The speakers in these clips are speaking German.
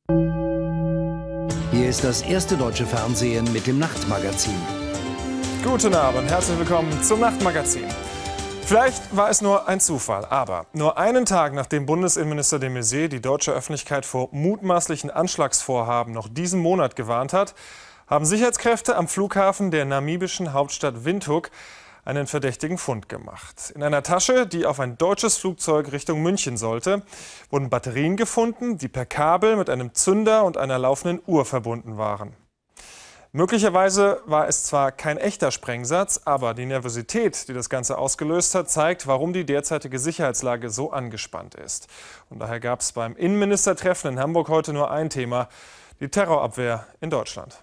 Hier ist das erste deutsche Fernsehen mit dem Nachtmagazin. Guten Abend, herzlich willkommen zum Nachtmagazin. Vielleicht war es nur ein Zufall, aber nur einen Tag nachdem Bundesinnenminister de Maizière die deutsche Öffentlichkeit vor mutmaßlichen Anschlagsvorhaben noch diesen Monat gewarnt hat, haben Sicherheitskräfte am Flughafen der namibischen Hauptstadt Windhoek einen verdächtigen Fund gemacht. In einer Tasche, die auf ein deutsches Flugzeug Richtung München sollte, wurden Batterien gefunden, die per Kabel mit einem Zünder und einer laufenden Uhr verbunden waren. Möglicherweise war es zwar kein echter Sprengsatz, aber die Nervosität, die das Ganze ausgelöst hat, zeigt, warum die derzeitige Sicherheitslage so angespannt ist. Und daher gab es beim Innenministertreffen in Hamburg heute nur ein Thema: die Terrorabwehr in Deutschland.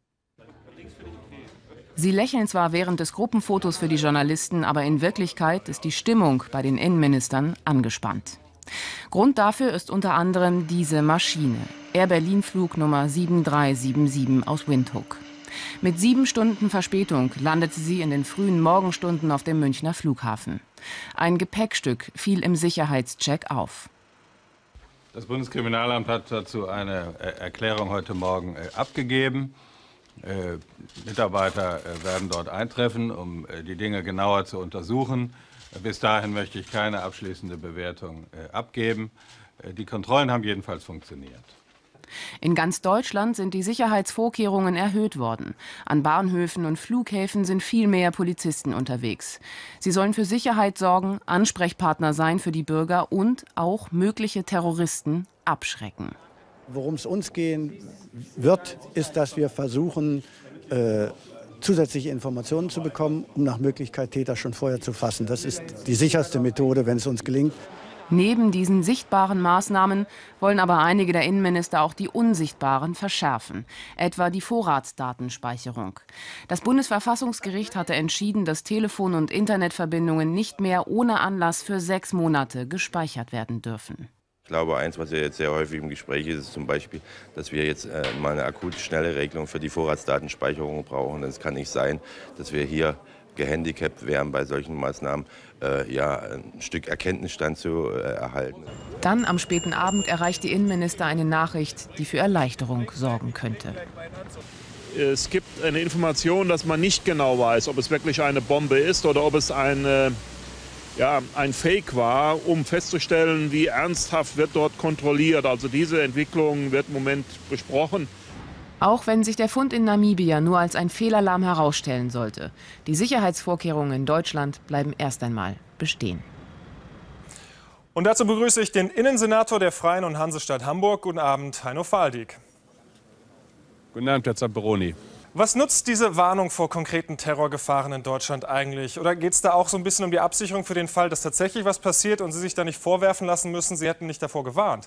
Sie lächeln zwar während des Gruppenfotos für die Journalisten, aber in Wirklichkeit ist die Stimmung bei den Innenministern angespannt. Grund dafür ist unter anderem diese Maschine, Air Berlin Flug Nummer 7377 aus Windhoek. Mit 7 Stunden Verspätung landete sie in den frühen Morgenstunden auf dem Münchner Flughafen. Ein Gepäckstück fiel im Sicherheitscheck auf. Das Bundeskriminalamt hat dazu eine Erklärung heute Morgen abgegeben. Mitarbeiter werden dort eintreffen, um die Dinge genauer zu untersuchen. Bis dahin möchte ich keine abschließende Bewertung abgeben. Die Kontrollen haben jedenfalls funktioniert. In ganz Deutschland sind die Sicherheitsvorkehrungen erhöht worden. An Bahnhöfen und Flughäfen sind viel mehr Polizisten unterwegs. Sie sollen für Sicherheit sorgen, Ansprechpartner sein für die Bürger und auch mögliche Terroristen abschrecken. Worum es uns gehen wird, ist, dass wir versuchen, zusätzliche Informationen zu bekommen, um nach Möglichkeit Täter schon vorher zu fassen. Das ist die sicherste Methode, wenn es uns gelingt. Neben diesen sichtbaren Maßnahmen wollen aber einige der Innenminister auch die unsichtbaren verschärfen, etwa die Vorratsdatenspeicherung. Das Bundesverfassungsgericht hatte entschieden, dass Telefon- und Internetverbindungen nicht mehr ohne Anlass für 6 Monate gespeichert werden dürfen. Ich glaube, eins, was ja jetzt sehr häufig im Gespräch ist, ist zum Beispiel, dass wir jetzt mal eine akut schnelle Regelung für die Vorratsdatenspeicherung brauchen. Es kann nicht sein, dass wir hier gehandicapt wären, bei solchen Maßnahmen ein Stück Erkenntnisstand zu erhalten. Dann am späten Abend erreicht die Innenminister eine Nachricht, die für Erleichterung sorgen könnte. Es gibt eine Information, dass man nicht genau weiß, ob es wirklich eine Bombe ist oder ob es ein Fake war, um festzustellen, wie ernsthaft wird dort kontrolliert. Also diese Entwicklung wird im Moment besprochen. Auch wenn sich der Fund in Namibia nur als ein Fehlalarm herausstellen sollte, die Sicherheitsvorkehrungen in Deutschland bleiben erst einmal bestehen. Und dazu begrüße ich den Innensenator der Freien und Hansestadt Hamburg. Guten Abend, Heino Faldig. Guten Abend, Herr Zamperoni. Was nutzt diese Warnung vor konkreten Terrorgefahren in Deutschland eigentlich? Oder geht es da auch so ein bisschen um die Absicherung für den Fall, dass tatsächlich was passiert und Sie sich da nicht vorwerfen lassen müssen, Sie hätten nicht davor gewarnt?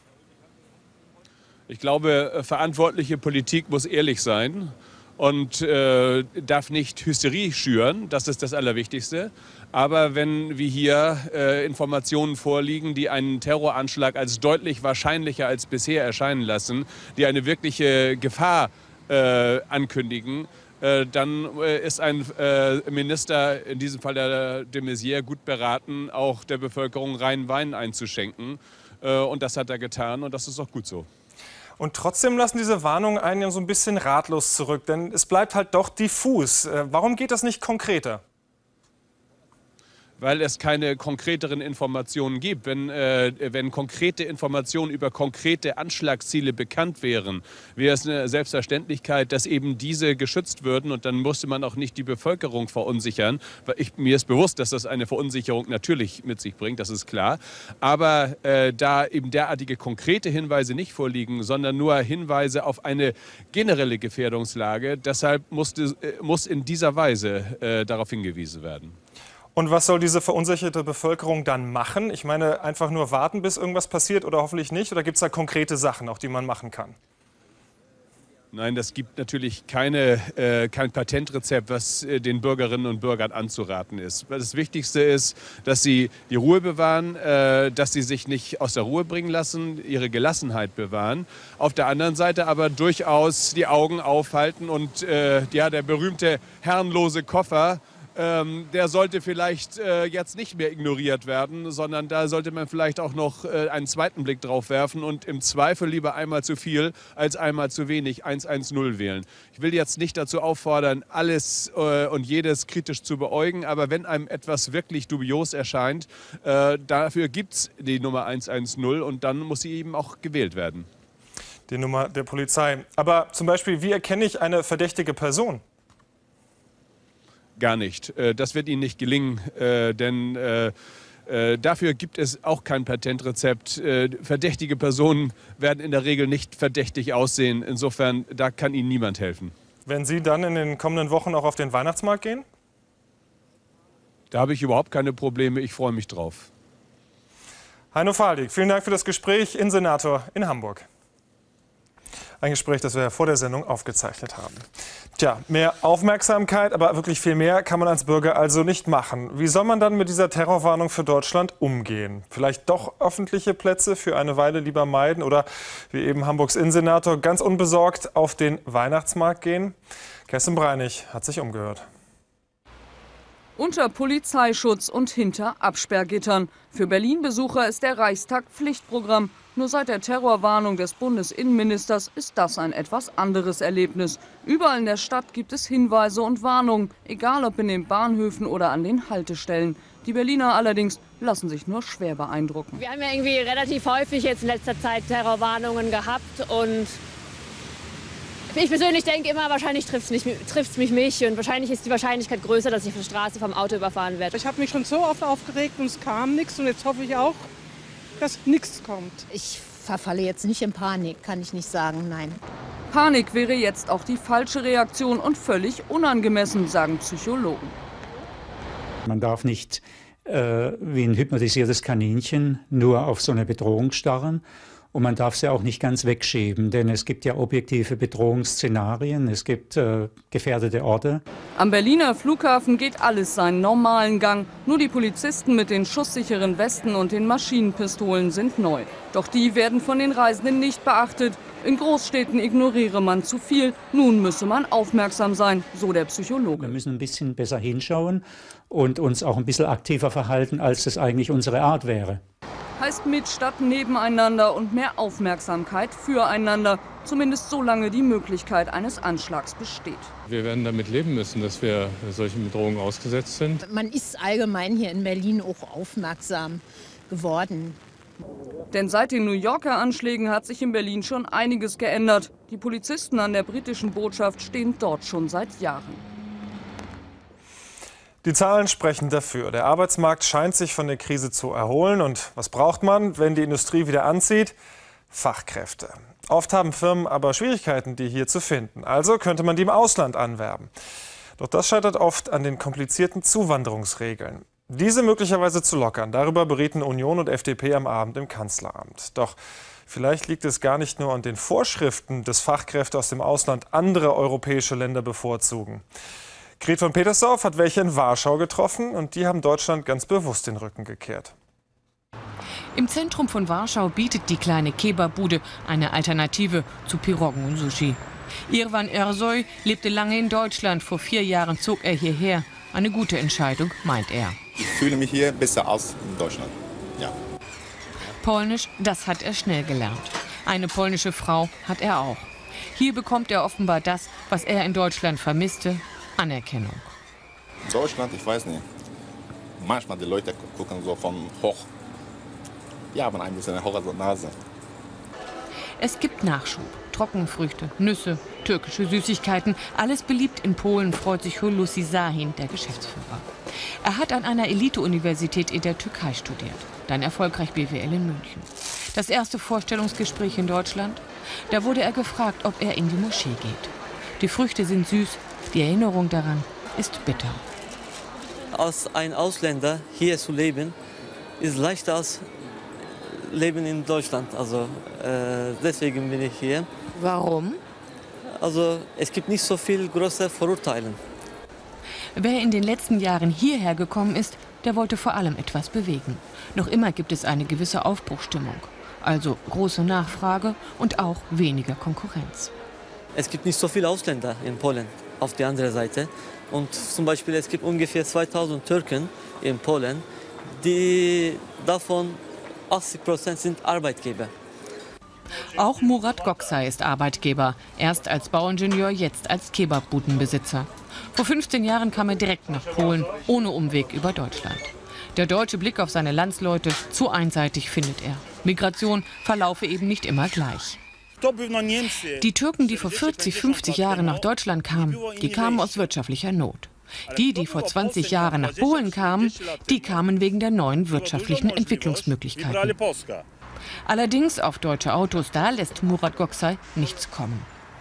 Ich glaube, verantwortliche Politik muss ehrlich sein und darf nicht Hysterie schüren. Das ist das Allerwichtigste. Aber wenn wie hier Informationen vorliegen, die einen Terroranschlag als deutlich wahrscheinlicher als bisher erscheinen lassen, die eine wirkliche Gefahr ankündigen, dann ist ein Minister, in diesem Fall der de Maizière, gut beraten, auch der Bevölkerung reinen Wein einzuschenken. Und das hat er getan und das ist auch gut so. Und trotzdem lassen diese Warnungen einen ja so ein bisschen ratlos zurück, denn es bleibt halt doch diffus. Warum geht das nicht konkreter? Weil es keine konkreteren Informationen gibt. Wenn konkrete Informationen über konkrete Anschlagsziele bekannt wären, wäre es eine Selbstverständlichkeit, dass eben diese geschützt würden und dann musste man auch nicht die Bevölkerung verunsichern. Mir ist bewusst, dass das eine Verunsicherung natürlich mit sich bringt, das ist klar. Aber da eben derartige konkrete Hinweise nicht vorliegen, sondern nur Hinweise auf eine generelle Gefährdungslage, deshalb muss in dieser Weise darauf hingewiesen werden. Und was soll diese verunsicherte Bevölkerung dann machen? Ich meine, einfach nur warten, bis irgendwas passiert oder hoffentlich nicht? Oder gibt es da konkrete Sachen, auch die man machen kann? Nein, das gibt natürlich kein Patentrezept, was den Bürgerinnen und Bürgern anzuraten ist. Das Wichtigste ist, dass sie die Ruhe bewahren, dass sie sich nicht aus der Ruhe bringen lassen, ihre Gelassenheit bewahren. Auf der anderen Seite aber durchaus die Augen aufhalten und der berühmte herrenlose Koffer der sollte vielleicht jetzt nicht mehr ignoriert werden, sondern da sollte man vielleicht auch noch einen zweiten Blick drauf werfen und im Zweifel lieber einmal zu viel als einmal zu wenig 110 wählen. Ich will jetzt nicht dazu auffordern, alles und jedes kritisch zu beäugen, aber wenn einem etwas wirklich dubios erscheint, dafür gibt es die Nummer 110 und dann muss sie eben auch gewählt werden. Die Nummer der Polizei. Aber zum Beispiel, wie erkenne ich eine verdächtige Person? Gar nicht. Das wird Ihnen nicht gelingen, denn dafür gibt es auch kein Patentrezept. Verdächtige Personen werden in der Regel nicht verdächtig aussehen. Insofern, da kann Ihnen niemand helfen. Werden Sie dann in den kommenden Wochen auch auf den Weihnachtsmarkt gehen? Da habe ich überhaupt keine Probleme. Ich freue mich drauf. Heino Faldig, vielen Dank für das Gespräch, Innensenator in Hamburg. Ein Gespräch, das wir vor der Sendung aufgezeichnet haben. Tja, mehr Aufmerksamkeit, aber wirklich viel mehr kann man als Bürger also nicht machen. Wie soll man dann mit dieser Terrorwarnung für Deutschland umgehen? Vielleicht doch öffentliche Plätze für eine Weile lieber meiden oder wie eben Hamburgs Innensenator ganz unbesorgt auf den Weihnachtsmarkt gehen? Kerstin Breinig hat sich umgehört. Unter Polizeischutz und hinter Absperrgittern. Für Berlin-Besucher ist der Reichstag Pflichtprogramm. Nur seit der Terrorwarnung des Bundesinnenministers ist das ein etwas anderes Erlebnis. Überall in der Stadt gibt es Hinweise und Warnungen, egal ob in den Bahnhöfen oder an den Haltestellen. Die Berliner allerdings lassen sich nur schwer beeindrucken. Wir haben ja irgendwie relativ häufig jetzt in letzter Zeit Terrorwarnungen gehabt und ich persönlich denke immer, wahrscheinlich trifft es mich und wahrscheinlich ist die Wahrscheinlichkeit größer, dass ich auf der Straße vom Auto überfahren werde. Ich habe mich schon so oft aufgeregt und es kam nichts und jetzt hoffe ich auch, dass nichts kommt. Ich verfalle jetzt nicht in Panik, kann ich nicht sagen, nein. Panik wäre jetzt auch die falsche Reaktion und völlig unangemessen, sagen Psychologen. Man darf nicht wie ein hypnotisiertes Kaninchen nur auf so eine Bedrohung starren. Und man darf sie auch nicht ganz wegschieben, denn es gibt ja objektive Bedrohungsszenarien, es gibt gefährdete Orte. Am Berliner Flughafen geht alles seinen normalen Gang. Nur die Polizisten mit den schusssicheren Westen und den Maschinenpistolen sind neu. Doch die werden von den Reisenden nicht beachtet. In Großstädten ignoriere man zu viel. Nun müsse man aufmerksam sein, so der Psychologe. Wir müssen ein bisschen besser hinschauen und uns auch ein bisschen aktiver verhalten, als das eigentlich unsere Art wäre. Heißt mit statt nebeneinander und mehr Aufmerksamkeit füreinander. Zumindest solange die Möglichkeit eines Anschlags besteht. Wir werden damit leben müssen, dass wir solchen Bedrohungen ausgesetzt sind. Man ist allgemein hier in Berlin auch aufmerksam geworden. Denn seit den New Yorker Anschlägen hat sich in Berlin schon einiges geändert. Die Polizisten an der britischen Botschaft stehen dort schon seit Jahren. Die Zahlen sprechen dafür. Der Arbeitsmarkt scheint sich von der Krise zu erholen. Und was braucht man, wenn die Industrie wieder anzieht? Fachkräfte. Oft haben Firmen aber Schwierigkeiten, die hier zu finden. Also könnte man die im Ausland anwerben. Doch das scheitert oft an den komplizierten Zuwanderungsregeln. Diese möglicherweise zu lockern, darüber berieten Union und FDP am Abend im Kanzleramt. Doch vielleicht liegt es gar nicht nur an den Vorschriften, dass Fachkräfte aus dem Ausland andere europäische Länder bevorzugen. Gret von Petersdorf hat welche in Warschau getroffen und die haben Deutschland ganz bewusst den Rücken gekehrt. Im Zentrum von Warschau bietet die kleine Kebabbude eine Alternative zu Piroggen und Sushi. Irwan Ersoy lebte lange in Deutschland. Vor 4 Jahren zog er hierher. Eine gute Entscheidung, meint er. Ich fühle mich hier besser als in Deutschland. Ja. Polnisch, das hat er schnell gelernt. Eine polnische Frau hat er auch. Hier bekommt er offenbar das, was er in Deutschland vermisste: Anerkennung. In Deutschland, ich weiß nicht. Manchmal die Leute gucken so von hoch. Die haben ein bisschen eine hohe Nase. Es gibt Nachschub. Trockenfrüchte, Nüsse, türkische Süßigkeiten. Alles beliebt in Polen, freut sich Hulusi Sahin, der Geschäftsführer. Er hat an einer Elite-Universität in der Türkei studiert. Dann erfolgreich BWL in München. Das erste Vorstellungsgespräch in Deutschland? Da wurde er gefragt, ob er in die Moschee geht. Die Früchte sind süß, die Erinnerung daran ist bitter. Als ein Ausländer hier zu leben, ist leichter als Leben in Deutschland. Also deswegen bin ich hier. Warum? Also es gibt nicht so viel große Vorurteile. Wer in den letzten Jahren hierher gekommen ist, der wollte vor allem etwas bewegen. Noch immer gibt es eine gewisse Aufbruchsstimmung. Also große Nachfrage und auch weniger Konkurrenz. Es gibt nicht so viele Ausländer in Polen auf der anderen Seite. Und zum Beispiel es gibt ungefähr 2000 Türken in Polen, davon 80% sind Arbeitgeber. Auch Murat Göksay ist Arbeitgeber. Erst als Bauingenieur, jetzt als Kebabbudenbesitzer. Vor 15 Jahren kam er direkt nach Polen, ohne Umweg über Deutschland. Der deutsche Blick auf seine Landsleute, zu einseitig findet er. Migration verlaufe eben nicht immer gleich. Die Türken, die vor 40, 50 Jahren nach Deutschland kamen, die kamen aus wirtschaftlicher Not. Die vor 20 Jahren nach Polen kamen, die kamen wegen der neuen wirtschaftlichen Entwicklungsmöglichkeiten. Allerdings auf deutsche Autos, da lässt Murat Göksay nichts kommen.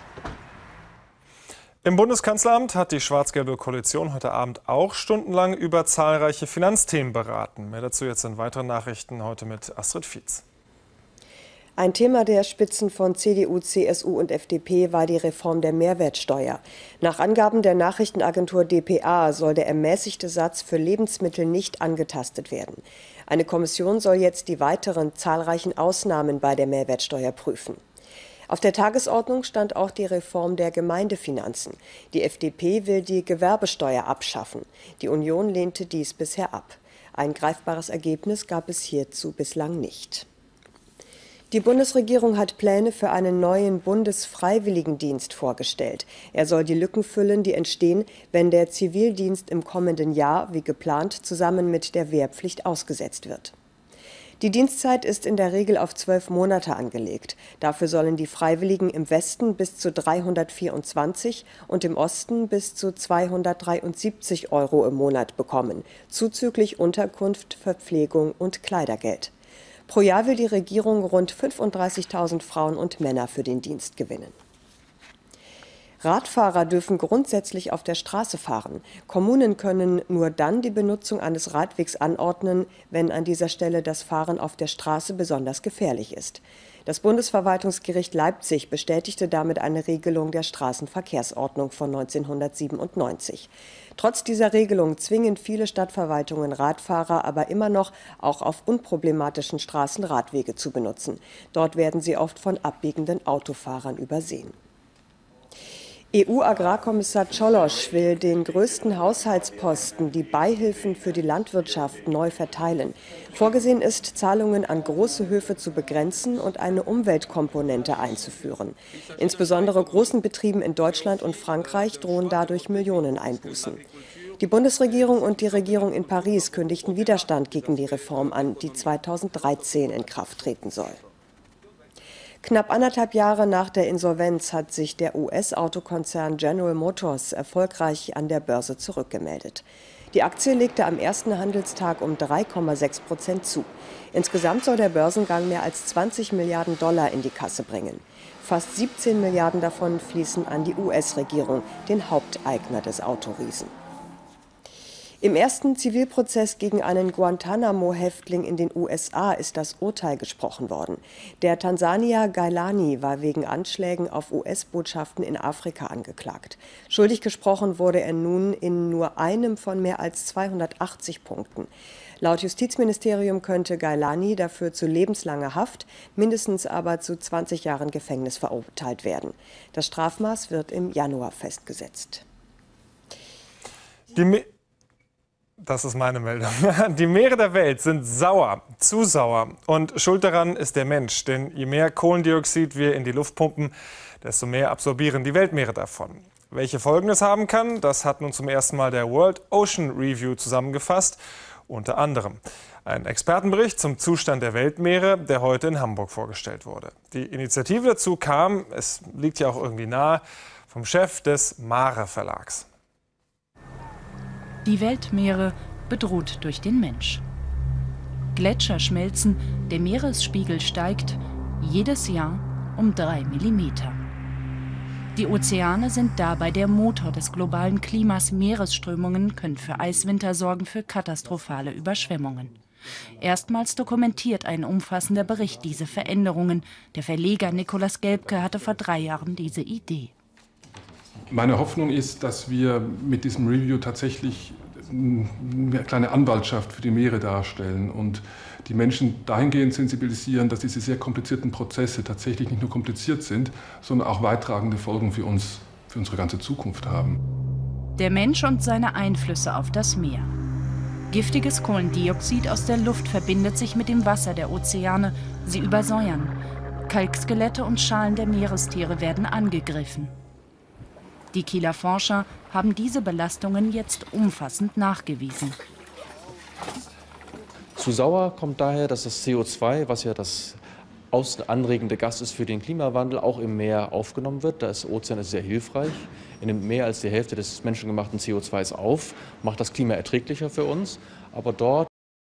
Im Bundeskanzleramt hat die schwarz-gelbe Koalition heute Abend auch stundenlang über zahlreiche Finanzthemen beraten. Mehr dazu jetzt in weiteren Nachrichten heute mit Astrid Fietz. Ein Thema der Spitzen von CDU, CSU und FDP war die Reform der Mehrwertsteuer. Nach Angaben der Nachrichtenagentur dpa soll der ermäßigte Satz für Lebensmittel nicht angetastet werden. Eine Kommission soll jetzt die weiteren zahlreichen Ausnahmen bei der Mehrwertsteuer prüfen. Auf der Tagesordnung stand auch die Reform der Gemeindefinanzen. Die FDP will die Gewerbesteuer abschaffen. Die Union lehnte dies bisher ab. Ein greifbares Ergebnis gab es hierzu bislang nicht. Die Bundesregierung hat Pläne für einen neuen Bundesfreiwilligendienst vorgestellt. Er soll die Lücken füllen, die entstehen, wenn der Zivildienst im kommenden Jahr, wie geplant, zusammen mit der Wehrpflicht ausgesetzt wird. Die Dienstzeit ist in der Regel auf 12 Monate angelegt. Dafür sollen die Freiwilligen im Westen bis zu 324 und im Osten bis zu 273 € im Monat bekommen, zuzüglich Unterkunft, Verpflegung und Kleidergeld. Pro Jahr will die Regierung rund 35.000 Frauen und Männer für den Dienst gewinnen. Radfahrer dürfen grundsätzlich auf der Straße fahren. Kommunen können nur dann die Benutzung eines Radwegs anordnen, wenn an dieser Stelle das Fahren auf der Straße besonders gefährlich ist. Das Bundesverwaltungsgericht Leipzig bestätigte damit eine Regelung der Straßenverkehrsordnung von 1997. Trotz dieser Regelung zwingen viele Stadtverwaltungen Radfahrer aber immer noch, auch auf unproblematischen Straßen Radwege zu benutzen. Dort werden sie oft von abbiegenden Autofahrern übersehen. EU-Agrarkommissar Cioloş will den größten Haushaltsposten, die Beihilfen für die Landwirtschaft, neu verteilen. Vorgesehen ist, Zahlungen an große Höfe zu begrenzen und eine Umweltkomponente einzuführen. Insbesondere großen Betrieben in Deutschland und Frankreich drohen dadurch Millioneneinbußen. Die Bundesregierung und die Regierung in Paris kündigten Widerstand gegen die Reform an, die 2013 in Kraft treten soll. Knapp 1,5 Jahre nach der Insolvenz hat sich der US-Autokonzern General Motors erfolgreich an der Börse zurückgemeldet. Die Aktie legte am ersten Handelstag um 3,6% zu. Insgesamt soll der Börsengang mehr als 20 Milliarden $ in die Kasse bringen. Fast 17 Milliarden davon fließen an die US-Regierung, den Haupteigner des Autoriesen. Im ersten Zivilprozess gegen einen Guantanamo-Häftling in den USA ist das Urteil gesprochen worden. Der Tansanier Gailani war wegen Anschlägen auf US-Botschaften in Afrika angeklagt. Schuldig gesprochen wurde er nun in nur einem von mehr als 280 Punkten. Laut Justizministerium könnte Gailani dafür zu lebenslanger Haft, mindestens aber zu 20 Jahren Gefängnis verurteilt werden. Das Strafmaß wird im Januar festgesetzt. Das ist meine Meldung. Die Meere der Welt sind sauer, zu sauer. Und schuld daran ist der Mensch. Denn je mehr Kohlendioxid wir in die Luft pumpen, desto mehr absorbieren die Weltmeere davon. Welche Folgen das haben kann, das hat nun zum ersten Mal der World Ocean Review zusammengefasst. Unter anderem ein Expertenbericht zum Zustand der Weltmeere, der heute in Hamburg vorgestellt wurde. Die Initiative dazu kam, es liegt ja auch irgendwie nahe, vom Chef des Mare Verlags. Die Weltmeere bedroht durch den Mensch. Gletscher schmelzen, der Meeresspiegel steigt jedes Jahr um 3 mm. Die Ozeane sind dabei der Motor des globalen Klimas. Meeresströmungen können für Eiswinter sorgen, für katastrophale Überschwemmungen. Erstmals dokumentiert ein umfassender Bericht diese Veränderungen. Der Verleger Nikolaus Gelbke hatte vor 3 Jahren diese Idee. Meine Hoffnung ist, dass wir mit diesem Review tatsächlich eine kleine Anwaltschaft für die Meere darstellen und die Menschen dahingehend sensibilisieren, dass diese sehr komplizierten Prozesse tatsächlich nicht nur kompliziert sind, sondern auch weittragende Folgen für uns, für unsere ganze Zukunft haben. Der Mensch und seine Einflüsse auf das Meer. Giftiges Kohlendioxid aus der Luft verbindet sich mit dem Wasser der Ozeane. Sie übersäuern. Kalkskelette und Schalen der Meerestiere werden angegriffen. Die Kieler Forscher haben diese Belastungen jetzt umfassend nachgewiesen. Zu sauer kommt daher, dass das CO2, was ja das anregende Gas ist für den Klimawandel, auch im Meer aufgenommen wird. Das Ozean ist sehr hilfreich. Er nimmt mehr als die Hälfte des menschengemachten CO2s auf, macht das Klima erträglicher für uns. Aber dort,